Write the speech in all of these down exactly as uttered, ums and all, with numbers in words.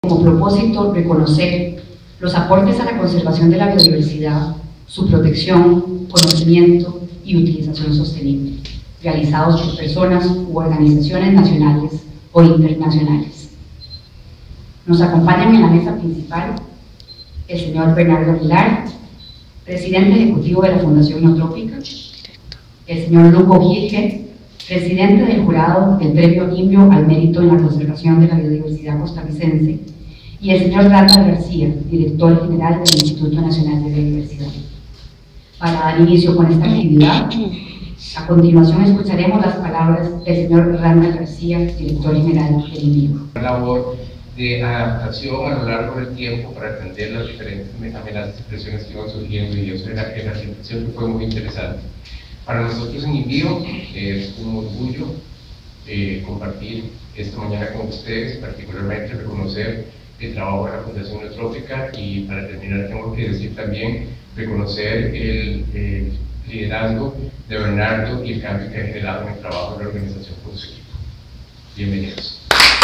como propósito reconocer los aportes a la conservación de la biodiversidad, su protección, conocimiento y utilización sostenible, realizados por personas u organizaciones nacionales o internacionales. Nos acompañan en la mesa principal el señor Bernardo Aguilar, presidente ejecutivo de la Fundación Neotrópica, el señor Lugo Gilge, presidente del jurado del Premio Indio al Mérito en la Conservación de la Biodiversidad Costarricense, y el señor Randall García, director general del Instituto Nacional de Biodiversidad. Para dar inicio con esta actividad, a continuación escucharemos las palabras del señor Randall García, director general del INVIO. La labor de adaptación a lo largo del tiempo para atender las diferentes amenazas y presiones que iban surgiendo, y eso era la reflexión que fue muy interesante. Para nosotros en INVIO es un orgullo eh, compartir esta mañana con ustedes, particularmente reconocer el trabajo de la Fundación Neotrópica, y para terminar tengo que decir también reconocer el, el liderazgo de Bernardo y el cambio que ha generado en el trabajo de la organización con su equipo. Bienvenidos.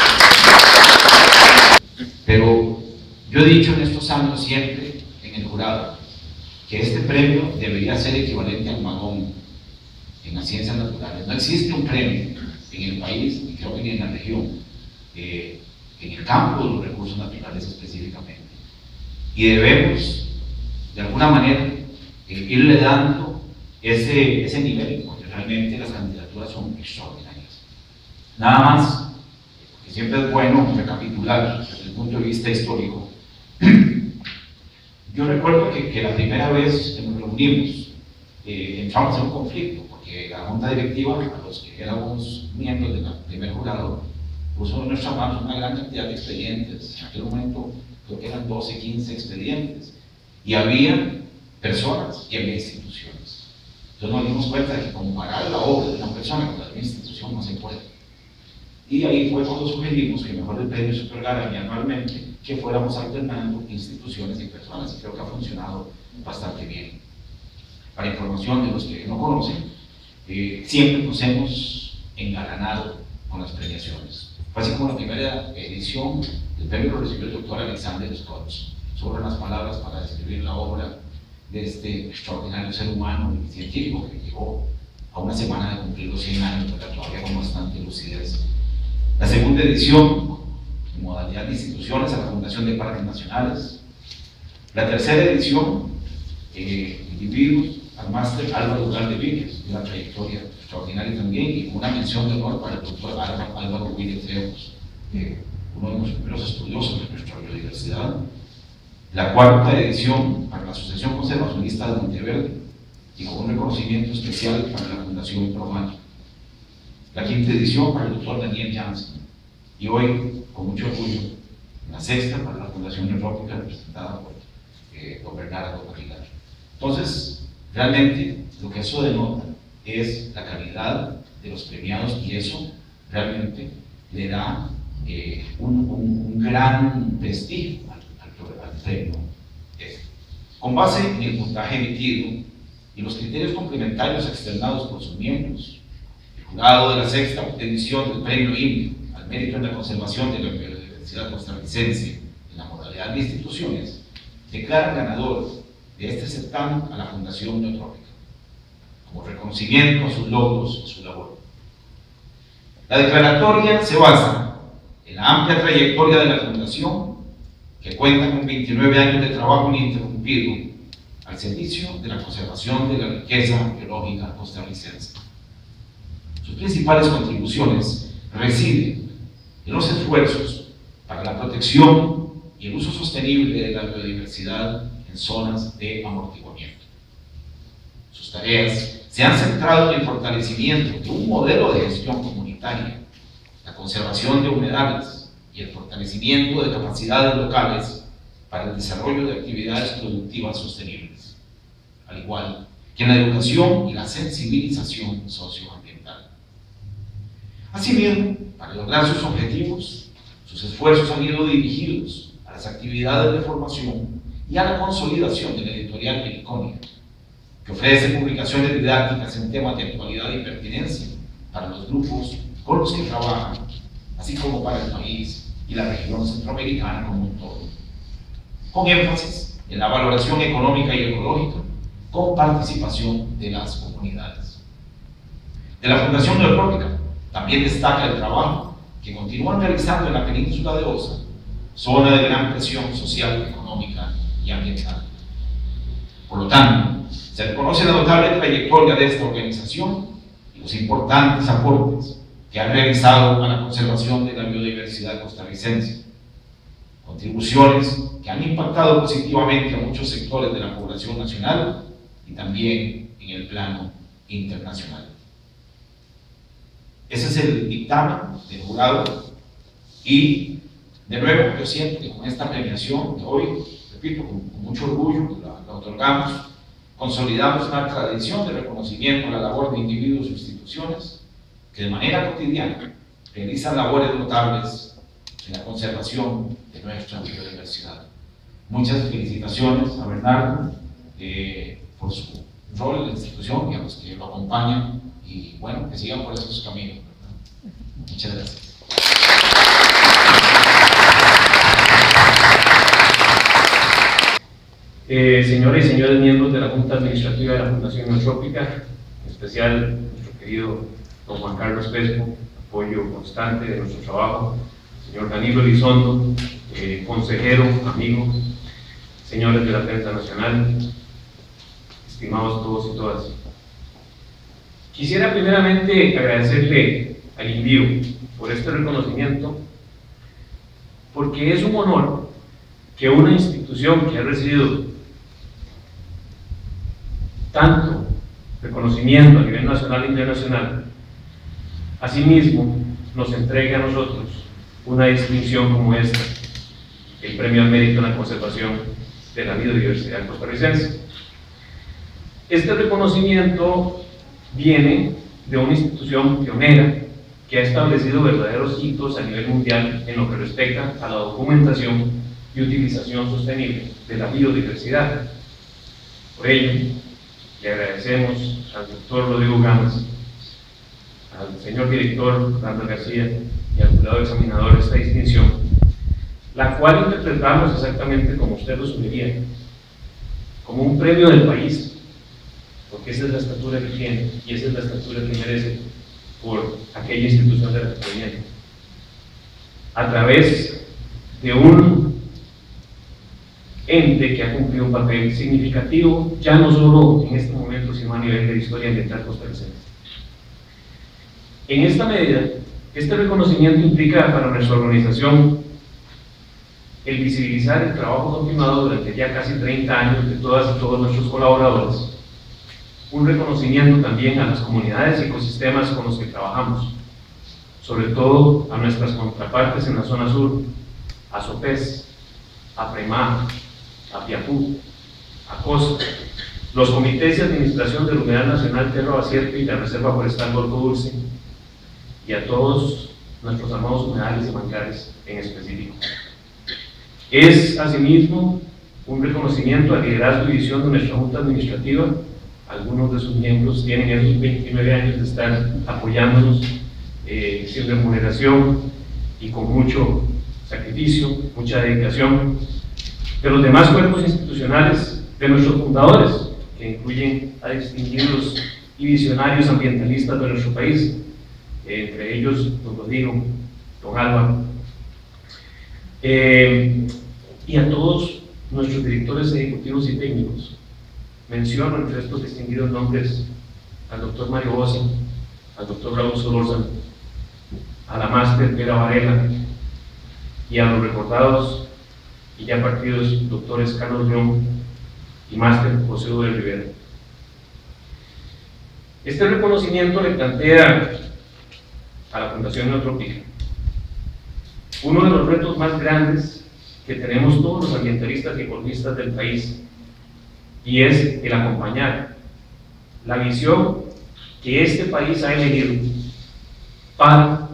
Pero yo he dicho en estos años siempre en el jurado que este premio debería ser equivalente al Magón en las ciencias naturales. No existe un premio en el país, y creo que ni en la región, eh, en el campo de los recursos naturales específicamente. Y debemos, de alguna manera, eh, irle dando ese, ese nivel, porque realmente las candidaturas son extraordinarias. Nada más, porque siempre es bueno recapitular desde el punto de vista histórico. Yo recuerdo que, que la primera vez que nos reunimos, eh, entramos en un conflicto, porque la junta directiva, a los que éramos miembros del primer jurado, puso en nuestras manos una gran cantidad de expedientes. En aquel momento creo que eran doce, quince expedientes, y había personas y había instituciones. Entonces nos dimos cuenta de que comparar la obra de una persona con la de una institución no se puede. Y ahí fue cuando sugerimos que mejor el premio se otorgara anualmente, que fuéramos alternando instituciones y personas, y creo que ha funcionado bastante bien. Para información de los que no conocen, eh, siempre nos hemos engalanado con las premiaciones. Fue así como la primera edición del premio lo recibió el doctor Alexander Scott. Sobran las palabras para describir la obra de este extraordinario ser humano y científico que llegó a una semana de cumplir los cien años, pero todavía con bastante lucidez. La segunda edición, en modalidad de instituciones, a la Fundación de Parques Nacionales. La tercera edición, eh, individuos, al máster Álvaro Ugalde Víquez, de una trayectoria extraordinaria también, y una mención de honor para el doctor Álvaro William Treus, eh, uno de los primeros estudiosos de nuestra biodiversidad. La cuarta edición para la Asociación Conservacionista de Monteverde, y con un reconocimiento especial para la Fundación Promayo. La quinta edición para el doctor Daniel Jansen, y hoy, con mucho orgullo, la sexta para la Fundación Neotrópica, representada por eh, don Bernardo Aguilar. Entonces, realmente, lo que eso denota es la calidad de los premiados, y eso realmente le da eh, un, un, un gran prestigio al, al, al premio. Este. Con base en el puntaje emitido y los criterios complementarios externados por sus miembros, el jurado de la sexta edición del Premio Indio al Mérito en la Conservación de la Biodiversidad Costarricense en la modalidad de instituciones, declara ganador de este certamen a la Fundación Neotrópica, como reconocimiento a sus logros y su labor. La declaratoria se basa en la amplia trayectoria de la Fundación, que cuenta con veintinueve años de trabajo ininterrumpido al servicio de la conservación de la riqueza biológica costarricense. Sus principales contribuciones residen en los esfuerzos para la protección y el uso sostenible de la biodiversidad en zonas de amortiguamiento. Sus tareas se han centrado en el fortalecimiento de un modelo de gestión comunitaria, la conservación de humedales y el fortalecimiento de capacidades locales para el desarrollo de actividades productivas sostenibles, al igual que en la educación y la sensibilización socioambiental. Asimismo, para lograr sus objetivos, sus esfuerzos han ido dirigidos a las actividades de formación y a la consolidación de la editorial Meliconia, que ofrece publicaciones didácticas en temas de actualidad y pertinencia para los grupos con los que trabajan, así como para el país y la región centroamericana como un todo, con énfasis en la valoración económica y ecológica, con participación de las comunidades. De la Fundación Neotrópica también destaca el trabajo que continúan realizando en la península de Osa, zona de gran presión social, económica y ambiental. Por lo tanto, se reconoce la notable trayectoria de esta organización y los importantes aportes que han realizado a la conservación de la biodiversidad costarricense, contribuciones que han impactado positivamente a muchos sectores de la población nacional y también en el plano internacional. Ese es el dictamen del jurado y, de nuevo, yo siento que con esta premiación de hoy, repito, con, con mucho orgullo la, la otorgamos, consolidamos una tradición de reconocimiento a la labor de individuos e instituciones que de manera cotidiana realizan labores notables en la conservación de nuestra biodiversidad. Muchas felicitaciones a Bernardo eh, por su rol en la institución y a los que lo acompañan, y bueno, que sigan por esos caminos, ¿verdad? Muchas gracias. Eh, señores y señores miembros de la Junta Administrativa de la Fundación Neotrópica, en especial nuestro querido don Juan Carlos Crespo, apoyo constante de nuestro trabajo, señor Danilo Elizondo, eh, consejero, amigo, señores de la prensa nacional, estimados todos y todas. Quisiera primeramente agradecerle al INVIO por este reconocimiento, porque es un honor que una institución que ha recibido tanto reconocimiento a nivel nacional e internacional, asimismo nos entregue a nosotros una distinción como esta, el Premio al Mérito en la Conservación de la Biodiversidad costarricense. Este reconocimiento viene de una institución pionera que ha establecido verdaderos hitos a nivel mundial en lo que respecta a la documentación y utilización sostenible de la biodiversidad. Por ello, le agradecemos al doctor Rodrigo Gámez, al señor director Randall García y al jurado examinador esta distinción, la cual interpretamos exactamente como usted lo sugería, como un premio del país, porque esa es la estatura que tiene y esa es la estatura que merece por aquella institución de la que proviene, a través de un ente que ha cumplido un papel significativo, ya no solo en este momento, sino a nivel de la historia ambiental costarricense. En esta medida, este reconocimiento implica para nuestra organización el visibilizar el trabajo continuado durante ya casi treinta años de todas y todos nuestros colaboradores, un reconocimiento también a las comunidades y ecosistemas con los que trabajamos, sobre todo a nuestras contrapartes en la zona sur, a SOPES, a PREMA, a PIAPU, a COSTA, los comités de administración del Humedal Nacional Terra Basierto y la Reserva Forestal Golfo Dulce, y a todos nuestros amados humedales y manglares en específico. Es asimismo un reconocimiento al liderazgo y visión de nuestra Junta Administrativa. Algunos de sus miembros tienen esos veintinueve años de estar apoyándonos eh, sin remuneración y con mucho sacrificio, mucha dedicación, de los demás cuerpos institucionales, de nuestros fundadores, que incluyen a distinguidos y visionarios ambientalistas de nuestro país, eh, entre ellos don Rodrigo, don Álvaro, eh, y a todos nuestros directores ejecutivos y técnicos. Menciono entre estos distinguidos nombres al doctor Mario Bosa, al doctor Raúl Solórzano, a la máster Vera Varela y a los recordados y ya partidos doctores Carlos León y máster José Ude Rivera. Este reconocimiento le plantea a la Fundación Neotrópica uno de los retos más grandes que tenemos todos los ambientalistas y ecologistas del país, y es el acompañar la visión que este país ha elegido para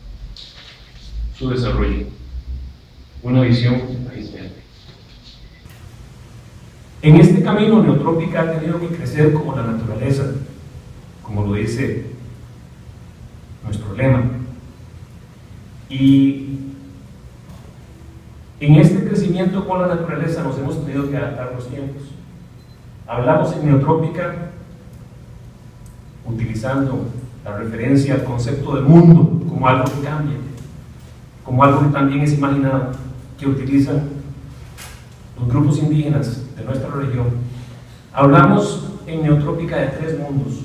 su desarrollo, una visión de país verde. En este camino, Neotrópica ha tenido que crecer como la naturaleza, como lo dice nuestro lema, y En este crecimiento con la naturaleza nos hemos tenido que adaptar los tiempos. Hablamos en neotrópica utilizando la referencia al concepto de mundo como algo que cambia, como algo que también es imaginado, que utilizan los grupos indígenas de nuestra región. Hablamos en neotrópica de tres mundos.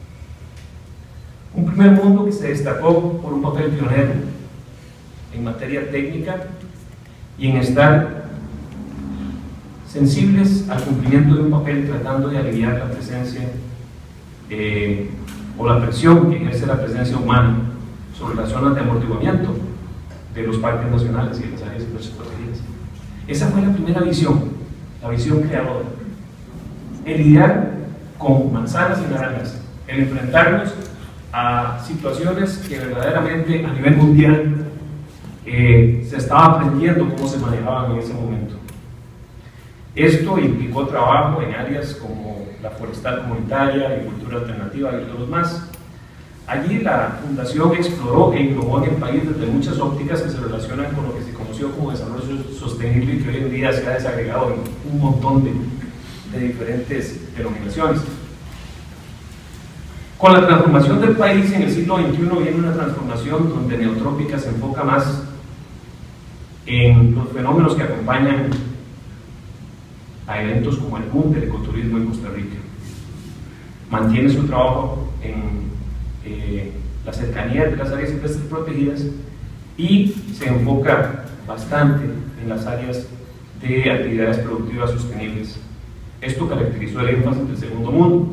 Un primer mundo que se destacó por un papel pionero en materia técnica y en estar sensibles al cumplimiento de un papel tratando de aliviar la presencia eh, o la presión que ejerce la presencia humana sobre las zonas de amortiguamiento de los parques nacionales y de las áreas protegidas. Esa fue la primera visión, la visión creadora. El lidiar con manzanas y naranjas, el enfrentarnos a situaciones que verdaderamente a nivel mundial eh, se estaba aprendiendo cómo se manejaban en ese momento. Esto implicó trabajo en áreas como la forestal comunitaria, agricultura alternativa y otros más. Allí la Fundación exploró e innovó en el país desde muchas ópticas que se relacionan con lo que se conoció como desarrollo sostenible y que hoy en día se ha desagregado en un montón de, de diferentes denominaciones. Con la transformación del país en el siglo veintiuno viene una transformación donde neotrópica se enfoca más en los fenómenos que acompañan a eventos como el boom del ecoturismo en Costa Rica. Mantiene su trabajo en eh, la cercanía de las áreas silvestres protegidas y se enfoca bastante en las áreas de actividades productivas sostenibles. Esto caracterizó el énfasis del segundo mundo.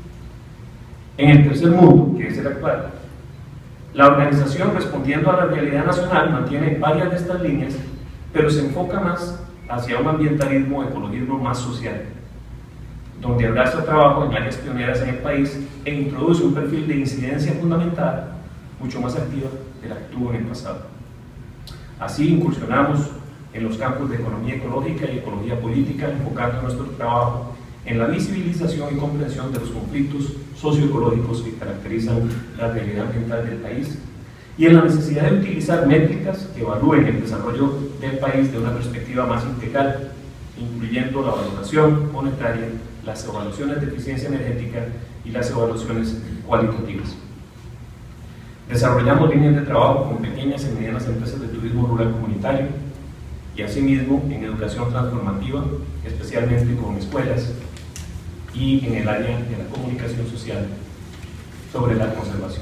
En el tercer mundo, que es el actual, la organización, respondiendo a la realidad nacional, mantiene varias de estas líneas, pero se enfoca más hacia un ambientalismo, ecologismo más social, donde abraza trabajo en áreas pioneras en el país e introduce un perfil de incidencia fundamental mucho más activa de la que tuvo en el pasado. Así incursionamos en los campos de economía ecológica y ecología política, enfocando nuestro trabajo en la visibilización y comprensión de los conflictos socioecológicos que caracterizan la realidad ambiental del país y en la necesidad de utilizar métricas que evalúen el desarrollo del país de una perspectiva más integral, incluyendo la valoración monetaria, las evaluaciones de eficiencia energética y las evaluaciones cualitativas. Desarrollamos líneas de trabajo con pequeñas y medianas empresas de turismo rural comunitario y asimismo en educación transformativa, especialmente con escuelas y en el área de la comunicación social sobre la conservación.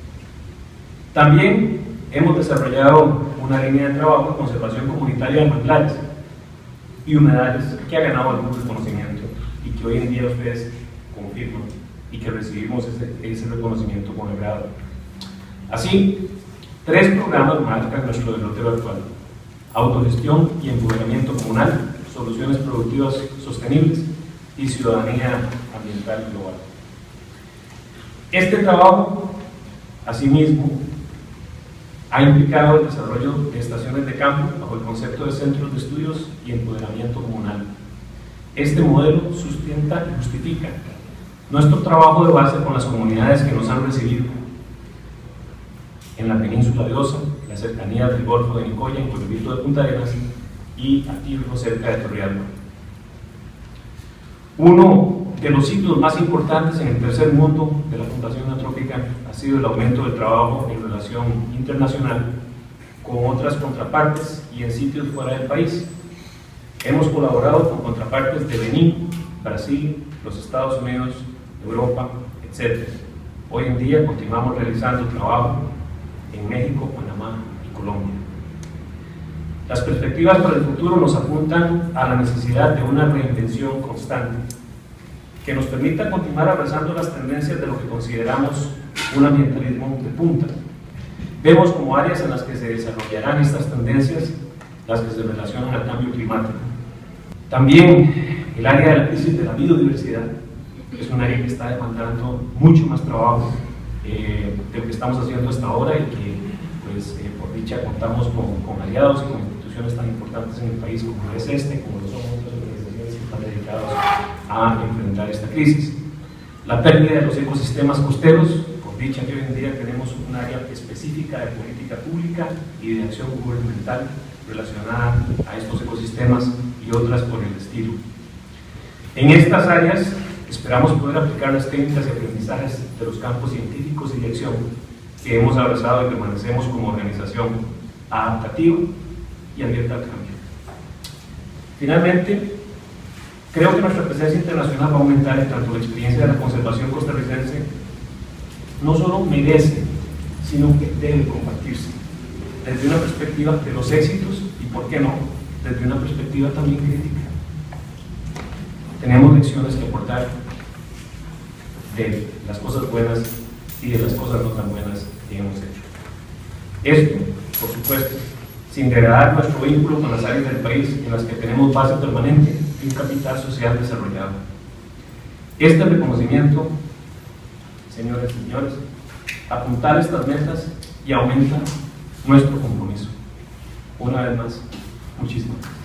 También hemos desarrollado una línea de trabajo de conservación comunitaria de manglares y humedales que ha ganado algún reconocimiento y que hoy en día ustedes confirman y que recibimos ese, ese reconocimiento con agrado. Así, tres programas marcan nuestro derrotero actual: autogestión y empoderamiento comunal, soluciones productivas sostenibles y ciudadanía ambiental global. Este trabajo, asimismo, ha implicado el desarrollo de estaciones de campo bajo el concepto de centros de estudios y empoderamiento comunal. Este modelo sustenta y justifica nuestro trabajo de base con las comunidades que nos han recibido en la península de Osa, la cercanía del Golfo de Nicoya, en Pueblito de Punta Arenas y Atillo, cerca de Torrealba. Uno de los hitos más importantes en el tercer mundo de la Fundación Neotrópica ha sido el aumento del trabajo en relación internacional con otras contrapartes y en sitios fuera del país. Hemos colaborado con contrapartes de Benín, Brasil, los Estados Unidos, Europa, etcétera. Hoy en día continuamos realizando trabajo en México, Panamá y Colombia. Las perspectivas para el futuro nos apuntan a la necesidad de una reinvención constante que nos permita continuar abrazando las tendencias de lo que consideramos un ambientalismo de punta. Vemos como áreas en las que se desarrollarán estas tendencias las que se relacionan al cambio climático. También el área de la crisis de la biodiversidad es un área que está demandando mucho más trabajo eh, de lo que estamos haciendo hasta ahora y que, pues, eh, por dicha, contamos con, con aliados y con instituciones tan importantes en el país como es este, como lo son otras organizaciones que están dedicadas a enfrentar esta crisis. La pérdida de los ecosistemas costeros, por dicha que hoy en día tenemos un área específica de política pública y de acción gubernamental relacionada a estos ecosistemas y otras por el estilo. En estas áreas esperamos poder aplicar las técnicas y aprendizajes de los campos científicos y de acción que hemos abrazado y permanecemos como organización adaptativa y abierta al cambio. Finalmente, creo que nuestra presencia internacional va a aumentar en tanto la experiencia de la conservación costarricense no solo merece, sino que debe compartirse desde una perspectiva de los éxitos y, por qué no, desde una perspectiva también crítica. Tenemos lecciones que aportar de las cosas buenas y de las cosas no tan buenas que hemos hecho. Esto, por supuesto, sin degradar nuestro vínculo con las áreas del país en las que tenemos base permanente y un capital social desarrollado. Este reconocimiento, señores y señores, apuntar estas metas y aumenta nuestro compromiso. Una vez más, muchísimas gracias.